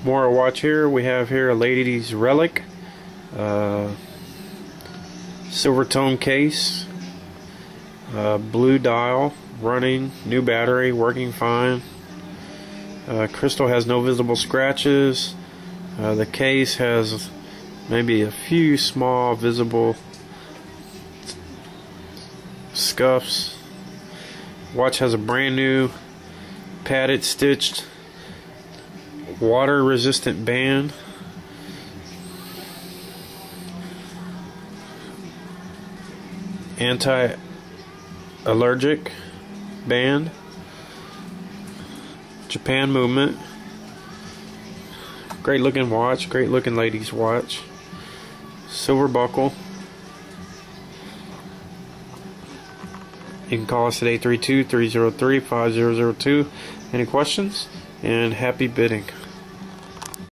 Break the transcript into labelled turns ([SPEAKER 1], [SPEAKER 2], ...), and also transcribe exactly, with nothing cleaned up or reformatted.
[SPEAKER 1] More watch here. We have here a lady's Relic, uh, silver tone case, uh, blue dial, running, new battery, working fine. Uh, crystal has no visible scratches. Uh, the case has maybe a few small visible scuffs. Watch has a brand new padded stitched water resistant band. Anti-allergic band. Japan movement. Great looking watch, great looking ladies watch. Silver buckle. You can call us at eight three two, three zero three, five zero zero two. Any questions? And happy bidding.